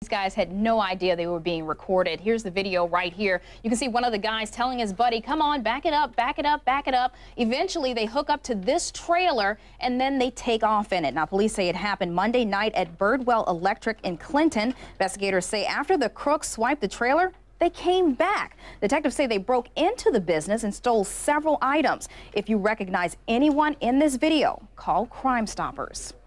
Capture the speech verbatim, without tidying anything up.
These guys had no idea they were being recorded. Here's the video right here. You can see one of the guys telling his buddy, come on, back it up, back it up, back it up. Eventually, they hook up to this trailer, and then they take off in it. Now, police say it happened Monday night at Birdwell Electric in Clinton. Investigators say after the crooks swiped the trailer, they came back. Detectives say they broke into the business and stole several items. If you recognize anyone in this video, call Crime Stoppers.